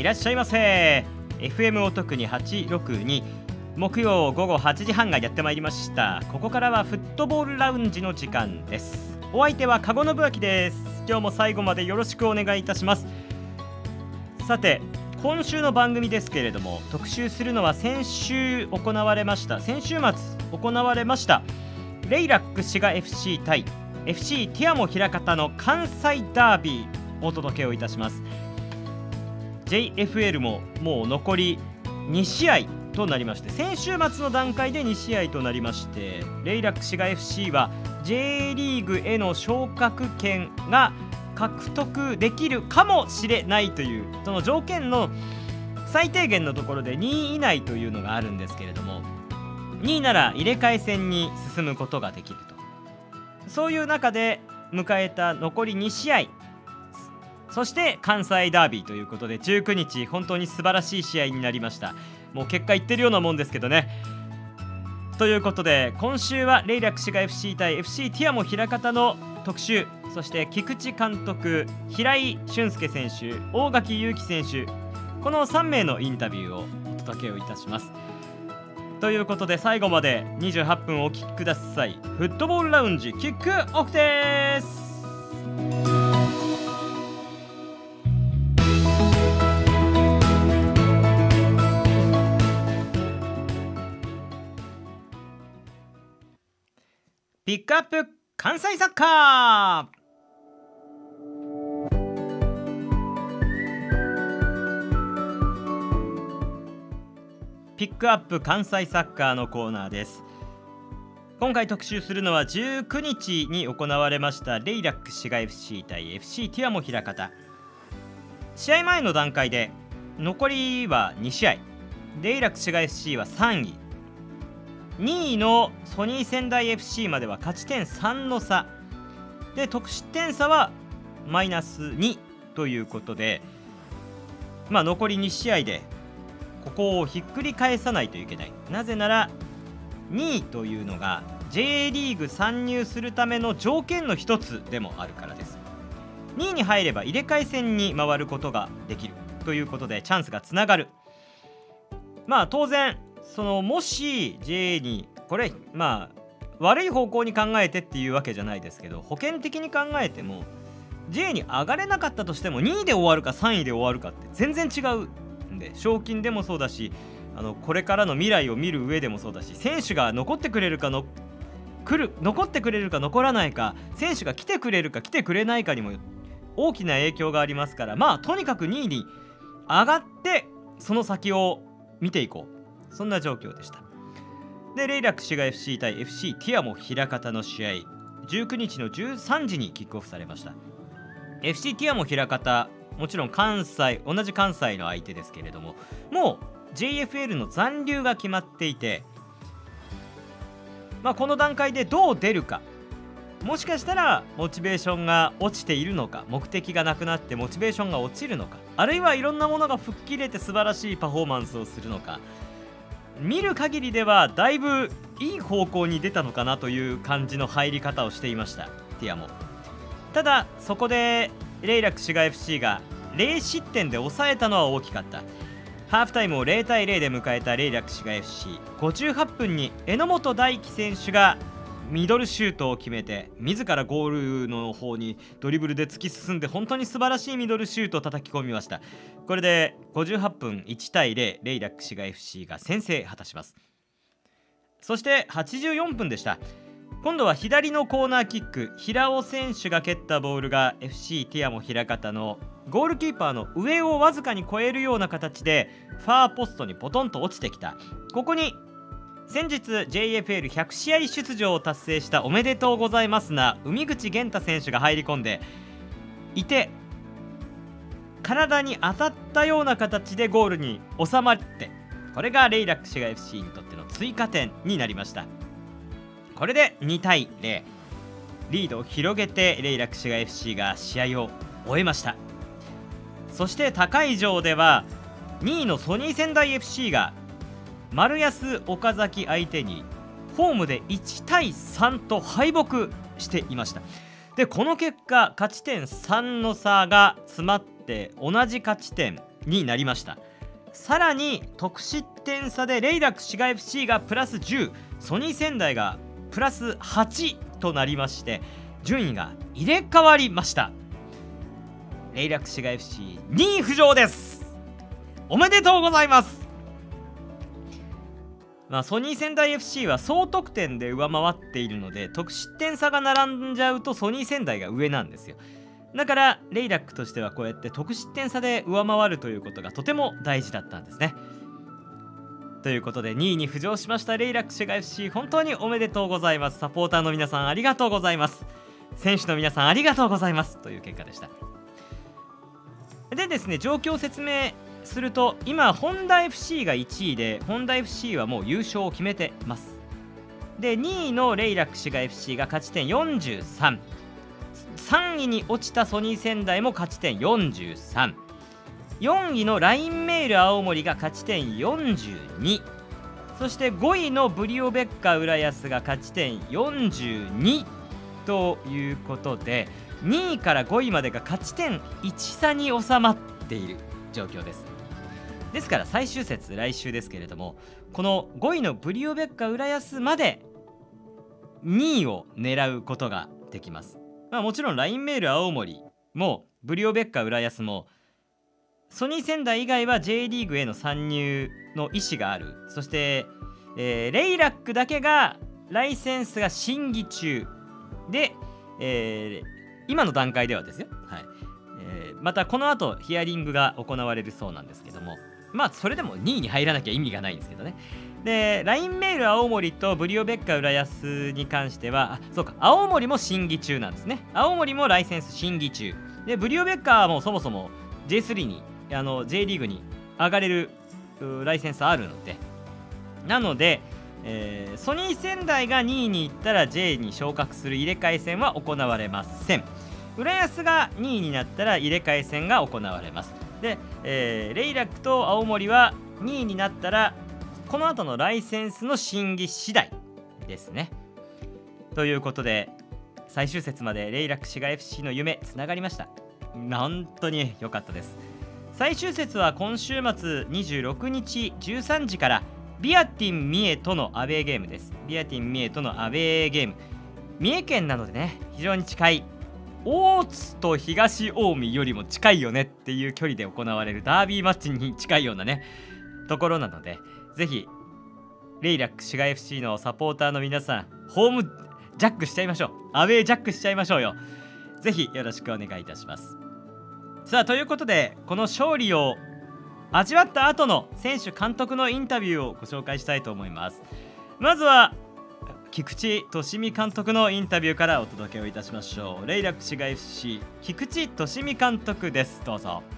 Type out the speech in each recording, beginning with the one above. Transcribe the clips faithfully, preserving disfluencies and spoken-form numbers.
らっしゃいませ。 エフエム お得にはちろくに、木曜午後はちじはんがやってまいりました。ここからはフットボールラウンジの時間です。お相手は加護信明です。今日も最後までよろしくお願いいたします。さて、今週の番組ですけれども、特集するのは先週行われました先週末行われましたレイラック滋賀 エフシー 対 エフシー ティアモ枚方の関西ダービーお届けをいたします。 ジェイエフエル ももう残りに試合となりまして、先週末の段階でに試合となりまして、レイラック滋賀 エフシー は J リーグへの昇格権が獲得できるかもしれないという、その条件の最低限のところでにい以内というのがあるんですけれども、にいなら入れ替え戦に進むことができると、そういう中で迎えた残りに試合、そして関西ダービーということでじゅうくにち、本当に素晴らしい試合になりました。もう結果いってるようなもんですけどね。ということで今週はレイラック滋賀 エフシー 対 エフシー ティアモ枚方の特集、そして菊池監督、平井俊介選手、大垣勇樹選手、このさんめいのインタビューをお届けをいたします。ということで最後までにじゅうはっぷんお聞きください。フットボールラウンジキックオフです。ピックアップ関西サッカー。ピックアップ関西サッカーのコーナーです。今回特集するのはじゅうくにちに行われましたレイラック滋賀 エフシー 対 エフシー ティアモ枚方。試合前の段階で残りはに試合、レイラック滋賀 エフシー はさんい、にいのソニー仙台 エフシー までは勝ち点さんの差で、得失点差はマイナスにということで、まあ残りに試合でここをひっくり返さないといけない。なぜならにいというのが J リーグ参入するための条件の一つでもあるからです。にいに入れば入れ替え戦に回ることができるということでチャンスがつながる。まあ当然そのもし J にこれまあ悪い方向に考えてっていうわけじゃないですけど、保険的に考えても J に上がれなかったとしてもにいで終わるかさんいで終わるかって全然違うんで、賞金でもそうだし、あのこれからの未来を見る上でもそうだし、選手が残ってくれるかの来る残ってくれるか残らないか、選手が来てくれるか来てくれないかにも大きな影響がありますから、まあとにかくにいに上がってその先を見ていこう、そんな状況でした。でレイラック滋賀 エフシー 対 エフシー ティアモ枚方の試合、じゅうくにちのじゅうさんじにキックオフされました。 エフシー ティアモ枚方、もちろん関西同じ関西の相手ですけれども、もう ジェイエフエル の残留が決まっていて、まあ、この段階でどう出るか、もしかしたらモチベーションが落ちているのか、目的がなくなってモチベーションが落ちるのか、あるいはいろんなものが吹っ切れて素晴らしいパフォーマンスをするのか、見る限りではだいぶいい方向に出たのかなという感じの入り方をしていましたティアモ。ただそこでレイラック滋賀 エフシー がれいしってんで抑えたのは大きかった。ハーフタイムをれいたいれいで迎えたレイラック滋賀 エフシー、ごじゅうはっぷんに榎本大輝選手がミドルシュートを決めて、自らゴールの方にドリブルで突き進んで、本当に素晴らしいミドルシュートを叩き込みました。これでごじゅうはっぷんいちたいれい、レイラック滋賀 エフシー が先制果たします。そしてはちじゅうよんぷんでした。今度は左のコーナーキック、平尾選手が蹴ったボールが エフシー ティアモ枚方のゴールキーパーの上をわずかに越えるような形でファーポストにポトンと落ちてきた。ここに先日 ジェイエフエルひゃくしあい出場を達成したおめでとうございますな海口源太選手が入り込んでいて、体に当たったような形でゴールに収まって、これがレイラック滋賀 エフシー にとっての追加点になりました。これでにたいれい、リードを広げてレイラック滋賀 エフシー が試合を終えました。そして他会場ではにいのソニー仙台 エフシー が丸安岡崎相手にホームでいちたいさんと敗北していました。でこの結果勝ち点さんの差が詰まって同じ勝ち点になりました。さらに得失点差でレイラック滋賀 エフシー がプラスじゅう、ソニー仙台がプラスはちとなりまして、順位が入れ替わりました。レイラック滋賀 エフシー にい浮上です。おめでとうございます。まあ、ソニー仙台 エフシー は総得点で上回っているので、得失点差が並んじゃうとソニー仙台が上なんですよ。だからレイラックとしてはこうやって得失点差で上回るということがとても大事だったんですね。ということでにいに浮上しましたレイラック滋賀 エフシー、 本当におめでとうございます。サポーターの皆さんありがとうございます。選手の皆さんありがとうございますという結果でした。でですね、状況を説明すると、今ホンダ エフシー がいちいで、ホンダ エフシー はもう優勝を決めてます。でにいのレイラック滋賀 エフシー が勝ち点よんじゅうさん、さんいに落ちたソニー仙台も勝ち点よんじゅうさん、よんいのラインメール青森が勝ち点よんじゅうに、そしてごいのブリオベッカ浦安が勝ち点よんじゅうにということで、にいからごいまでが勝ち点いち差に収まっている状況です。ですから最終節、来週ですけれども、このごいのブリオベッカ浦安までにいを狙うことができます。まあ、もちろんラインメール青森もブリオベッカ浦安もソニー仙台以外は J リーグへの参入の意思がある。そして、えー、レイラックだけがライセンスが審議中で、えー、今の段階ではですよ、はい、えー、またこの後ヒアリングが行われるそうなんですけども、まあそれでもにいに入らなきゃ意味がないんですけどね。でラインメール青森とブリオベッカ浦安に関しては、あ、そうか、青森も審議中なんですね。青森もライセンス審議中で、ブリオベッカはもうそもそも ジェイスリー にあの J リーグに上がれるライセンスあるので、なので、えー、ソニー仙台がにいに行ったら J に昇格する入れ替え戦は行われません。浦安がにいになったら入れ替え戦が行われます。で、えー、レイラックと青森はにいになったらこの後のライセンスの審議次第ですね。ということで最終節までレイラック滋賀 エフシー の夢つながりました。本当に良かったです。最終節は今週末にじゅうろくにちじゅうさんじからビアティン三重とのアウェーゲームです。ビアティン三重とのアウェーゲーム、三重県なのでね、非常に近い、大津と東近江よりも近いよねっていう距離で行われるダービーマッチに近いようなねところなので、ぜひレイラック滋賀 エフシー のサポーターの皆さん、ホームジャックしちゃいましょう。アウェージャックしちゃいましょうよ。ぜひよろしくお願いいたします。さあ、ということでこの勝利を味わった後の選手監督のインタビューをご紹介したいと思います。まずは菊池利美監督のインタビューからお届けをいたしましょう。レイラック滋賀 エフシー 菊池利美監督です。どうぞ。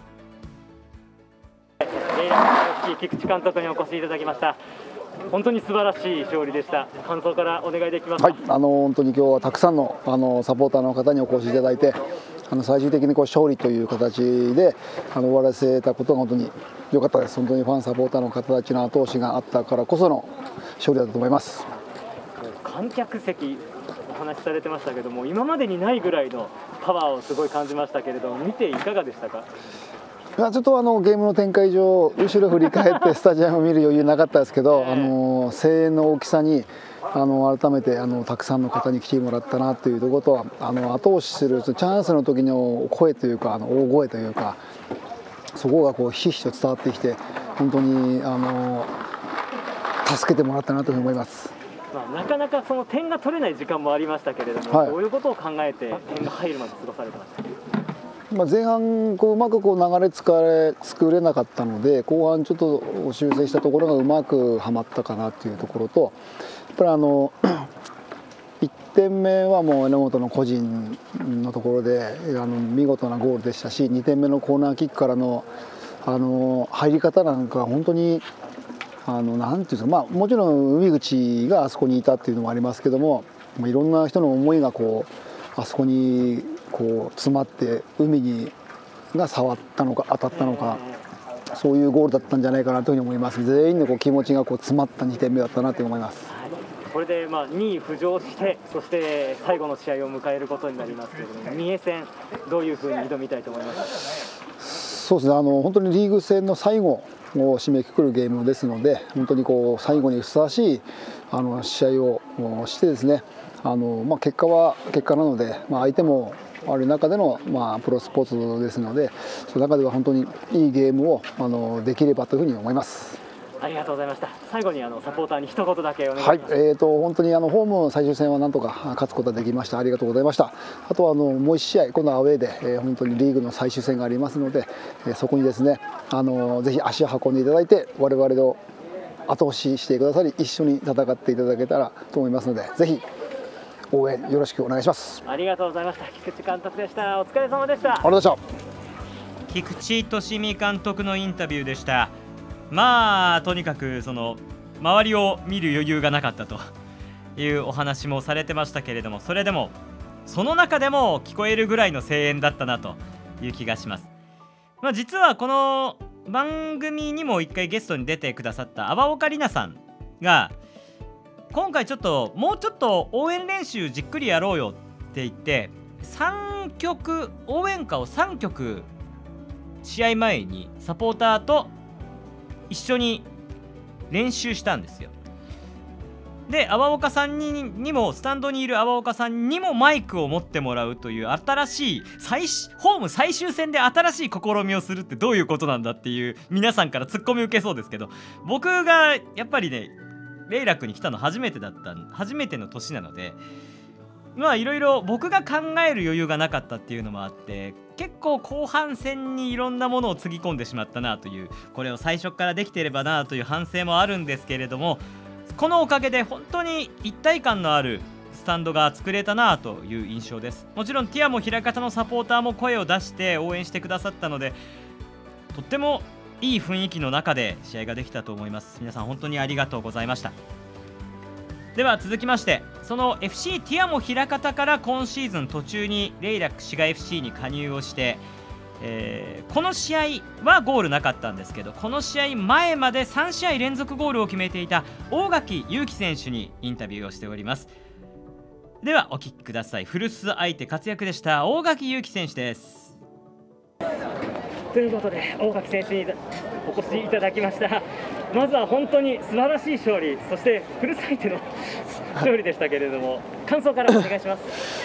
レイラック エフシー 菊池監督にお越しいただきました。本当に素晴らしい勝利でした。感想からお願いできますか。 はい、あの本当に今日はたくさんのあのサポーターの方にお越しいただいて、あの最終的にこう勝利という形であの終わらせたことが本当に良かったです。本当にファンサポーターの方たちの後押しがあったからこその勝利だったと思います。 観客席お話しされてましたけども、今までにないぐらいのパワーをすごい感じましたけれども、見ていかがでしたか。 いやちょっとあのゲームの展開上後ろ振り返ってスタジアムを見る余裕なかったですけど、あの声援の大きさにあの改めてあのたくさんの方に来てもらったなというところと、あの後押しするチャンスの時の声というか、あの大声というか、そこがこうひしひしと伝わってきて、本当にあの助けてもらったなと思います。 まあ、なかなかその点が取れない時間もありましたけれども、はい、どういうことを考えて点が入るまで過ごされてましたか。 まあ前半こううまくこう流れつかれ作れなかったので、後半ちょっと修正したところがうまくはまったかなというところと、やっぱりあのいってんめはもう榎本の個人のところであの見事なゴールでしたし、にてんめのコーナーキックからのあの入り方なんか本当にあのなんていうんですか、まあもちろん海口があそこにいたっていうのもありますけども、いろんな人の思いがこうあそこにこう詰まって海にが触ったのか当たったのか、そういうゴールだったんじゃないかなというふうに思います。全員のこう気持ちがこう詰まったにてんめだったなと思います。 はい、これでまあにい浮上して、そして最後の試合を迎えることになりますけれども、三重戦どういうふうに挑みたいと思いますか。 そうですね、あの本当にリーグ戦の最後を締めくくるゲームですので、本当にこう最後にふさわしいあの試合をしてですね、あの、まあ、結果は結果なので、まあ、相手もある中での、まあ、プロスポーツですので、その中では本当にいいゲームをあのできればというふうに思います。 ありがとうございました。最後にあのサポーターに一言だけお願いします。 はい、えーと本当にあのホームの最終戦はなんとか勝つことができました。ありがとうございました。あとはあのもういち試合、今度はアウェーで、えー、本当にリーグの最終戦がありますので、えー、そこにですね、あのぜひ足を運んでいただいて、我々の後押ししてくださり、一緒に戦っていただけたらと思いますので、ぜひ応援よろしくお願いします。 ありがとうございました。菊池監督でした。お疲れ様でした。 ありがとうございました。 菊池俊美監督のインタビューでした。まあとにかくその周りを見る余裕がなかったというお話もされてましたけれども、それでもその中でも聞こえるぐらいの声援だったなという気がします。まあ、実はこの番組にも一回ゲストに出てくださった阿波岡里奈さんが、今回ちょっともうちょっと応援練習じっくりやろうよって言って、さんきょく応援歌をさんきょく試合前にサポーターと一緒に練習したんですよ。で、阿波岡さん に, にもスタンドにいる阿波岡さんにもマイクを持ってもらうという新しい最ホーム最終戦で新しい試みをするってどういうことなんだっていう皆さんからツッコミ受けそうですけど、僕がやっぱりねレイラックに来たの初めてだった初めての年なので、まあいろいろ僕が考える余裕がなかったっていうのもあって、結構後半戦にいろんなものをつぎ込んでしまったなという、これを最初からできていればなという反省もあるんですけれども、このおかげで本当に一体感のあるスタンドが作れたなという印象です。もちろんティアも枚方のサポーターも声を出して応援してくださったので、とってもいい雰囲気の中で試合ができたと思います。皆さん本当にありがとうございました。では続きまして、その エフシー ティアモ枚方から今シーズン途中にレイラック滋賀 エフシー に加入をして、えー、この試合はゴールなかったんですけど、この試合前までさん試合連続ゴールを決めていた大垣優輝選手にインタビューをしております。ではお聞きください。古巣相手活躍でした大垣優輝選手です。ということで大垣選手にお越しいただきました。まずは本当に素晴らしい勝利、そして古巣相手の勝利でしたけれども、感想からお願いします。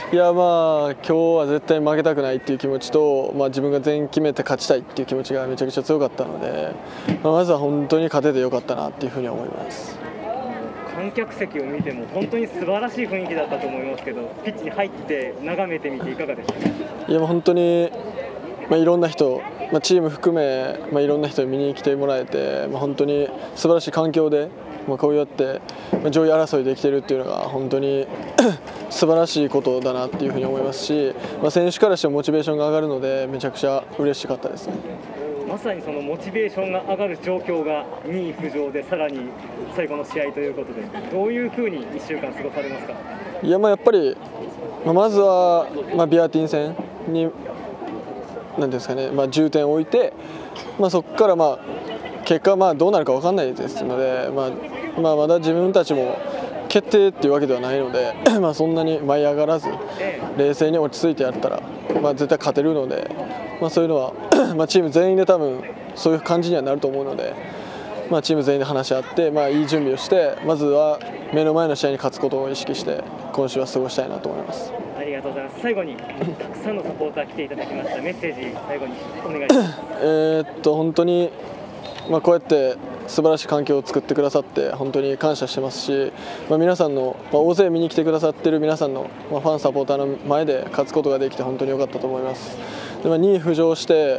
いや、まあ今日は絶対負けたくないっていう気持ちと、まあ、自分が全員決めて勝ちたいっていう気持ちがめちゃくちゃ強かったので、まあ、まずは本当に勝ててよかったなっていうふうに思います。 観客席を見ても本当に素晴らしい雰囲気だったと思いますけど、ピッチに入って眺めてみていかがでしたか？ いや、もう本当に、まあ、いろんな人、まあ、チーム含め、まあ、いろんな人に見に来てもらえて、まあ、本当に素晴らしい環境で、まあ、こうやって、まあ、上位争いできているっていうのが本当に素晴らしいことだなっていうふうに思いますし、まあ、選手からしてもモチベーションが上がるのでめちゃくちゃ嬉しかったですね。 まさにそのモチベーションが上がる状況がにい浮上で、さらに最後の試合ということで、どういうふうにいっしゅうかん過ごされますか？ いや、まあやっぱり、まあ、まずは、まあ、ビアティン戦になんですかね、まあ、重点を置いて、まあ、そこからまあ結果まあどうなるか分かんないですので、まあまあ、まだ自分たちも決定っていうわけではないのでまあそんなに舞い上がらず冷静に落ち着いてやったら、まあ、絶対勝てるので、まあ、そういうのはまあチーム全員で多分そういう感じにはなると思うので、まあ、チーム全員で話し合って、まあ、いい準備をして、まずは目の前の試合に勝つことを意識して今週は過ごしたいなと思います。 ありがとうございます。最後にたくさんのサポーター来ていただきました。メッセージ最後にお願いします。 えーっと本当に、まあ、こうやって素晴らしい環境を作ってくださって本当に感謝してますし、まあ、皆さんの、まあ、大勢見に来てくださっている皆さんの、まあ、ファンサポーターの前で勝つことができて本当に良かったと思います。で、まあ、にい浮上して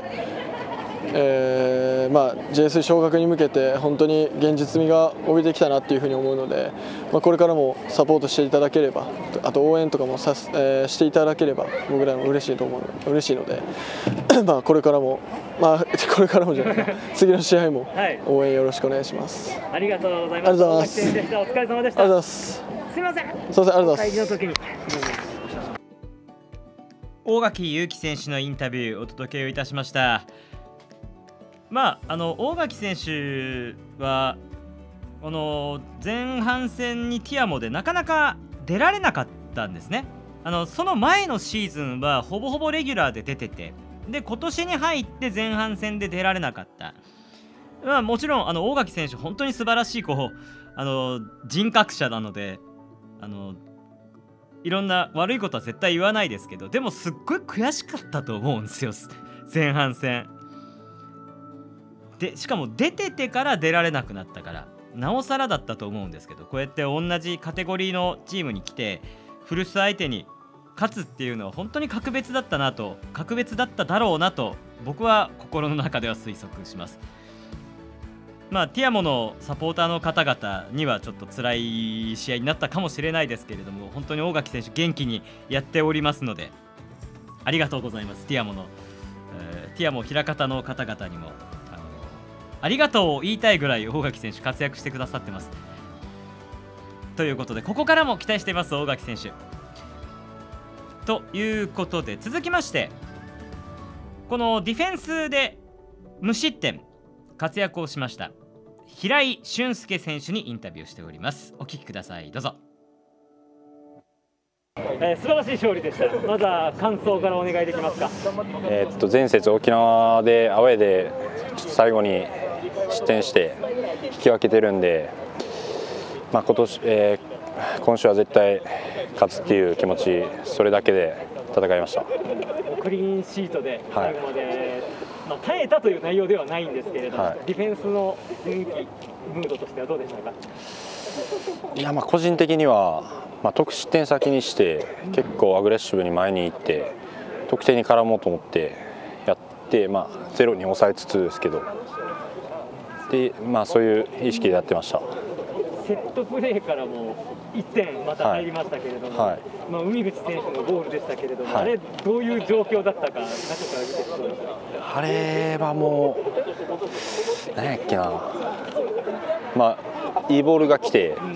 えーまあ、ジェイエス 昇格に向けて本当に現実味が帯びてきたなというふうに思うので、まあ、これからもサポートしていただければ、あと応援とかもさす、えー、していただければ僕らも嬉しいと思う嬉しいのでまあこれからも、まあ、これからもじゃない次の試合も応援よろしくお願いします。 はい、ありがとうございます。ありがとうございます。お疲れ様でした。 ありがとうございます。 すみません。 すみません、ありがとうございます。 大垣優輝選手のインタビューをお届けをいたしました。まあ、あの大垣選手はこの前半戦にティアモでなかなか出られなかったんですね。あのその前のシーズンはほぼほぼレギュラーで出てて、 で今年に入って前半戦で出られなかった。まあ、もちろんあの大垣選手本当に素晴らしいこうあの人格者なので、あのいろんな悪いことは絶対言わないですけど、でもすっごい悔しかったと思うんですよ、前半戦で。しかも出ててから出られなくなったからなおさらだったと思うんですけど、こうやって同じカテゴリーのチームに来て古巣相手に勝つっていうのは本当に格別だったなと格別だっただろうなと僕は心の中では推測します。まあティアモのサポーターの方々にはちょっと辛い試合になったかもしれないですけれども、本当に大垣選手元気にやっておりますのでありがとうございます。ティアモの、えー、ティアモ枚方の方々にもあのありがとうを言いたいぐらい大垣選手活躍してくださってます。ということでここからも期待しています大垣選手。ということで続きまして、このディフェンスで無失点活躍をしました平井俊介選手にインタビューしております。お聞きください、どうぞ。えー、素晴らしい勝利でした。まずは感想からお願いできますか。 えー、っと前節沖縄でアウェーでちょっと最後に失点して引き分けてるんで、まあ今年、えー、今週は絶対勝つっていう気持ち、それだけで戦いました。 クリーンシートで最後まで、はい、まあ、耐えたという内容ではないんですけれども、はい、ディフェンスの雰囲気ムードとしてはどうでしたか。 いや、まあ個人的には、まあ、得失点先にして結構アグレッシブに前に行って得点に絡もうと思ってやって、まあ、ゼロに抑えつつですけど、で、まあ、そういう意識でやってました。 セットプレーからもいってんまた入りましたけれども、はいはい、まあ、海口選手のゴールでしたけれども、はい、あれどういう状況だったか中から見てそうですか。 あれはもう何やっけな、まあいいボールが来て、うん、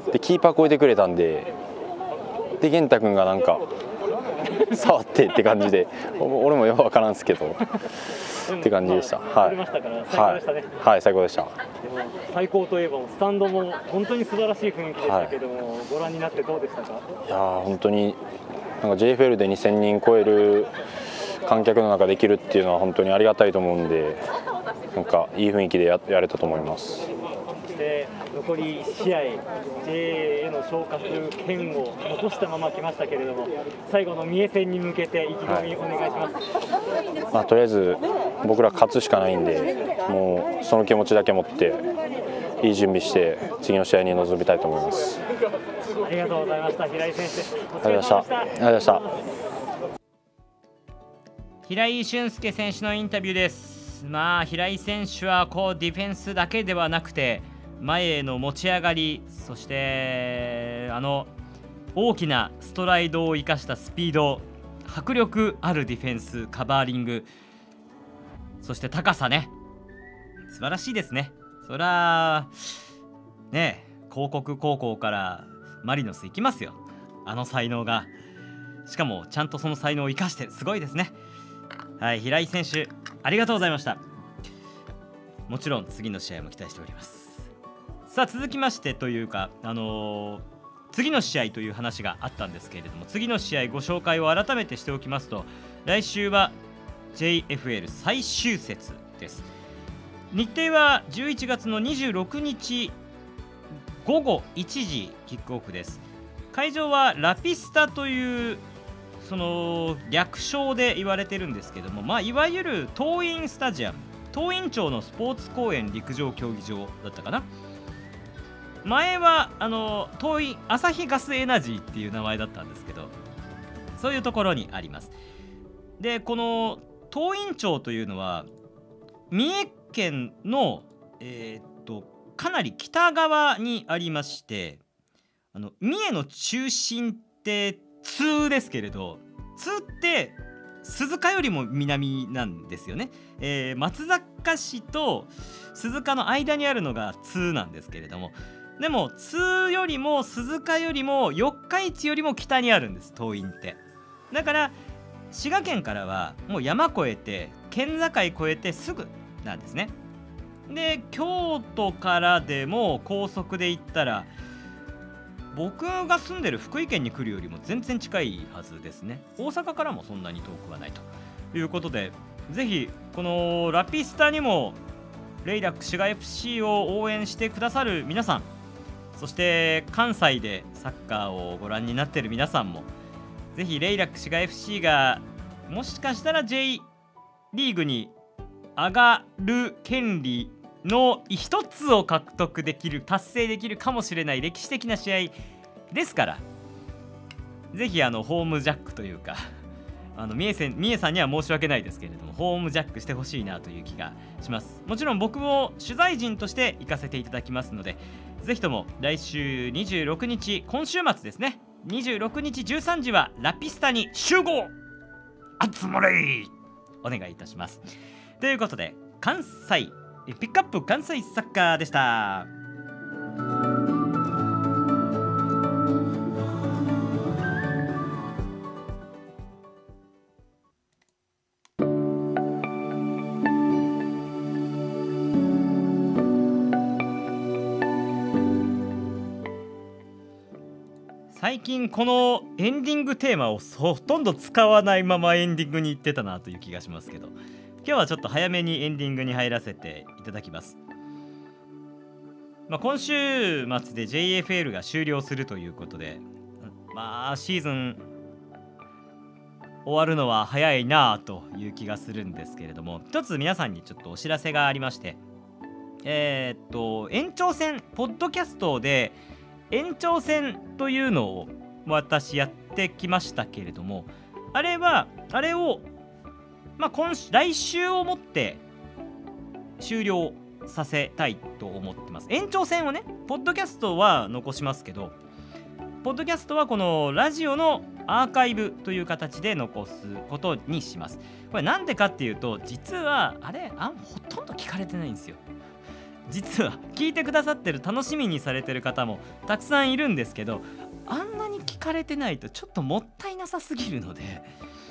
でキーパー越えてくれたんで、で源太君がなんか触ってって感じで俺もよく分からんですけどって感じでした。はい、はい、最高でした。でも最高といえばスタンドも本当に素晴らしい雰囲気でしたけども、はい、ご覧になってどうでしたか。 いや本当になんか ジェイエフエル でにせんにん超える観客の中できるっていうのは本当にありがたいと思うんで、なんかいい雰囲気で や, やれたと思います。 で残りいち試合 ジェイエー への昇格権を残したまま来ましたけれども、最後の三重戦に向けて意気込みお願いします。 はい、まあ、とりあえず僕ら勝つしかないんで、もうその気持ちだけ持っていい準備して次の試合に臨みたいと思います。 ありがとうございました。平井選手です。 ありがとうございました。ありがとうございました。 平井俊介選手のインタビューです。まあ平井選手はこうディフェンスだけではなくて前への持ち上がり、そしてあの大きなストライドを生かしたスピード、迫力あるディフェンス、カバーリング、そして高さね、素晴らしいですね。そらね、広告高校からマリノス行きますよ、あの才能が。しかもちゃんとその才能を生かしてすごいですね。はい、平井選手ありがとうございました。もちろん次の試合も期待しております。さあ続きましてというか、あのー、次の試合という話があったんですけれども、次の試合ご紹介を改めてしておきますと、来週は ジェイエフエル 最終節です。日程はじゅういちがつのにじゅうろくにちごごいちじキックオフです。会場はラピスタというその略称で言われてるんですけども、まあ、いわゆる東院スタジアム、東院町のスポーツ公園陸上競技場だったかな。前はあの東院朝日ガスエナジーっていう名前だったんですけど、そういうところにあります。でこの東院町というのは三重県の、えー、っとかなり北側にありまして、あの三重の中心って津ですけれど、津って鈴鹿よりも南なんですよね。えー、松坂市と鈴鹿の間にあるのが津なんですけれども、でも津よりも鈴鹿よりも四日市よりも北にあるんです、東院って。だから滋賀県からはもう山越えて県境越えてすぐなんですね。で京都からでも高速で行ったら僕が住んでる福井県に来るよりも全然近いはずですね。大阪からもそんなに遠くはないということで、ぜひこのラピスタにもレイラック滋賀 エフシー を応援してくださる皆さん、そして関西でサッカーをご覧になっている皆さんも、ぜひレイラック滋賀 エフシー がもしかしたら J リーグに上がる権利の一つを獲得できる、達成できるかもしれない歴史的な試合ですから、ぜひあのホームジャックというか、あの三重さん、三重さんには申し訳ないですけれども、ホームジャックしてほしいなという気がします。もちろん僕も取材陣として行かせていただきますので、ぜひとも来週にじゅうろくにち、今週末ですね、にじゅうろくにちじゅうさんじはラピスタに集合、集まれ、お願いいたします。ということで、関西ピックアップ関西サッカーでした。最近このエンディングテーマをほとんど使わないままエンディングに行ってたなという気がしますけど、今日はちょっと早めにエンディングに入らせていただきます。まあ、今週末で ジェイエフエル が終了するということで、まあシーズン終わるのは早いなという気がするんですけれども、一つ皆さんにちょっとお知らせがありまして、えー、っと延長戦ポッドキャストで延長戦というのを私やってきましたけれども、あれはあれをまあ今週来週をもって終了させたいと思ってます。延長戦をね、ポッドキャストは残しますけど、ポッドキャストはこのラジオのアーカイブという形で残すことにします。これなんでかっていうと、実はあれあほとんど聞かれてないんですよ。実は聞いてくださってる、楽しみにされてる方もたくさんいるんですけど、あんなに聞かれてないとちょっともったいなさすぎるので、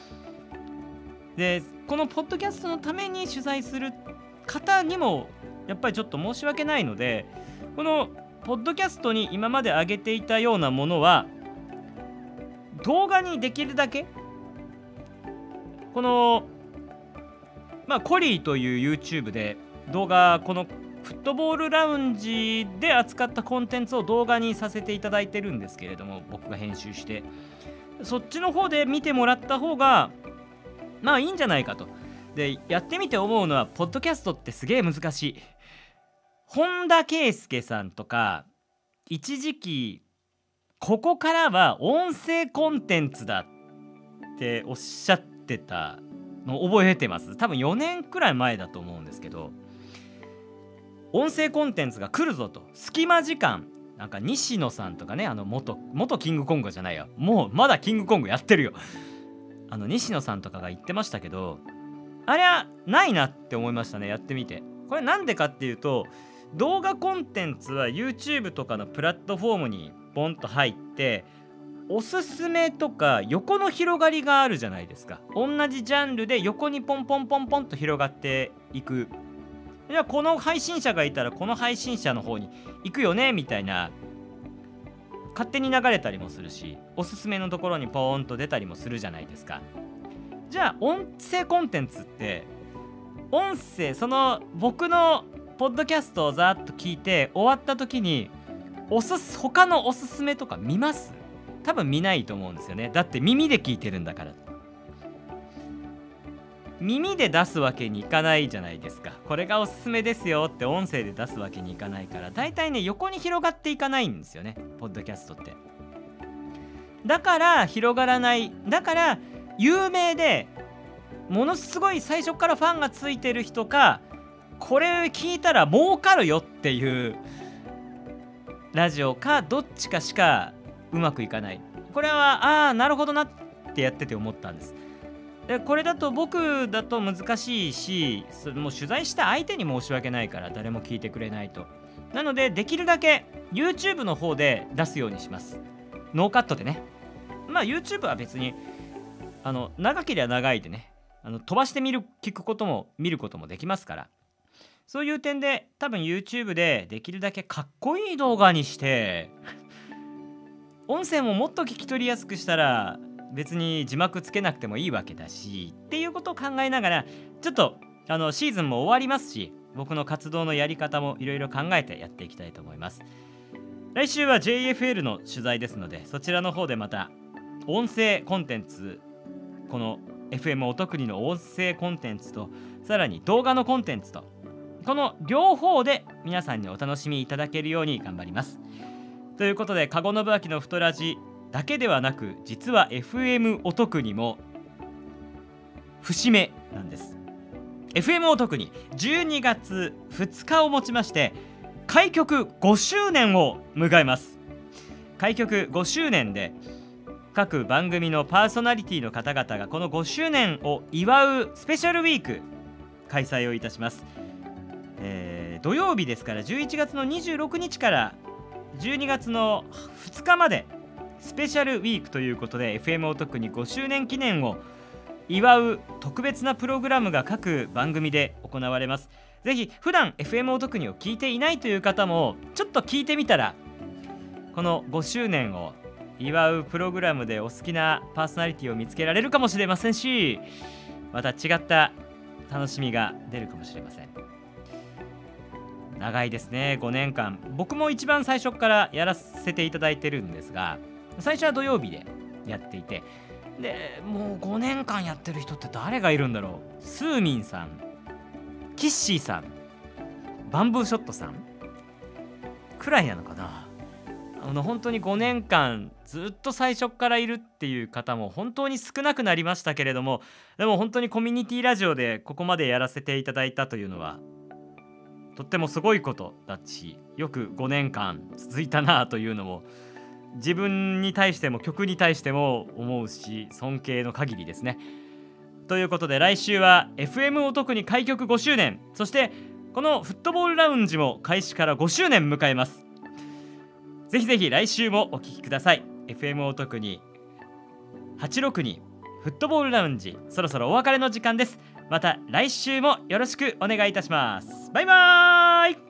でこのポッドキャストのために取材する方にもやっぱりちょっと申し訳ないので、このポッドキャストに今まで上げていたようなものは動画にできるだけ、このまあコリーという YouTube で動画、このフットボールラウンジで扱ったコンテンツを動画にさせていただいてるんですけれども、僕が編集して、そっちの方で見てもらった方がまあいいんじゃないかと。でやってみて思うのは、ポッドキャストってすげえ難しい。本田圭佑さんとか一時期ここからは音声コンテンツだっておっしゃってたの覚えてます。多分よねんくらい前だと思うんですけど、音声コンテンツが来るぞと。隙間時間、なんか西野さんとかね、あの元元キングコングじゃないや、もうまだキングコングやってるよ、あの西野さんとかが言ってましたけど、あれはないなって思いましたね、やってみて。これなんでかっていうと、動画コンテンツは YouTube とかのプラットフォームにボンと入って、おすすめとか横の広がりがあるじゃないですか。同じジャンルで横にポンポンポンポンと広がっていく。じゃあこの配信者がいたらこの配信者の方に行くよねみたいな、勝手に流れたりもするし、おすすめのところにポーンと出たりもするじゃないですか。じゃあ音声コンテンツって、音声、その僕のポッドキャストをざーっと聞いて終わった時におすす他のおすすめとか見ます？多分見ないと思うんですよね。だって耳で聞いてるんだから。耳で出すわけにいかないじゃないですか。これがおすすめですよって音声で出すわけにいかないから、だいたいね横に広がっていかないんですよね、ポッドキャストって。だから広がらない。だから有名でものすごい最初からファンがついてる人か、これ聞いたら儲かるよっていうラジオか、どっちかしかうまくいかない。これはああなるほどなってやってて思ったんです。でこれだと僕だと難しいし、それもう取材した相手に申し訳ないから、誰も聞いてくれないと。なのでできるだけ YouTube の方で出すようにします。ノーカットでね。まあ YouTube は別にあの長ければ長いでね、あの飛ばしてみる聞くことも見ることもできますから、そういう点で多分 YouTube でできるだけかっこいい動画にして音声ももっと聞き取りやすくしたら別に字幕つけなくてもいいわけだしっていうことを考えながら、ちょっとあのシーズンも終わりますし、僕の活動のやり方もいろいろ考えてやっていきたいと思います。来週は ジェイエフエル の取材ですので、そちらの方でまた音声コンテンツ、この エフエム お得にの音声コンテンツと、さらに動画のコンテンツと、この両方で皆さんにお楽しみいただけるように頑張ります。ということで、かごのぶあきの太ラジだけではなく、実は エフエム お得にも節目なんです。 エフエム お得にじゅうにがつふつかをもちまして開局ごしゅうねんを迎えます。開局ごしゅうねんで各番組のパーソナリティの方々がこのごしゅうねんを祝うスペシャルウィーク開催をいたします。えー、土曜日ですからじゅういちがつのにじゅうろくにちからじゅうにがつのふつかまでスペシャルウィークということで、 エフエム お得にごしゅうねん記念を祝う特別なプログラムが各番組で行われます。ぜひ普段 エフエム お得にを聞いていないという方もちょっと聞いてみたら、このごしゅうねんを祝うプログラムでお好きなパーソナリティを見つけられるかもしれませんし、また違った楽しみが出るかもしれません。長いですね、ごねんかん。僕も一番最初からやらせていただいてるんですが、最初は土曜日でやっていて、でもうごねんかんやってる人って誰がいるんだろう。スーミンさん、キッシーさん、バンブーショットさんくらいなのかな。あの本当にごねんかんずっと最初からいるっていう方も本当に少なくなりましたけれども、でも本当にコミュニティラジオでここまでやらせていただいたというのはとってもすごいことだし、よくごねんかん続いたなというのも自分に対しても曲に対しても思うし、尊敬の限りですね。ということで、来週は エフエム お得に開局ごしゅうねん、そしてこのフットボールラウンジも開始からごしゅうねん迎えます。ぜひぜひ来週もお聞きください。 エフエム お得にはちろくにフットボールラウンジ、そろそろお別れの時間です。また来週もよろしくお願いいたします。バイバーイ。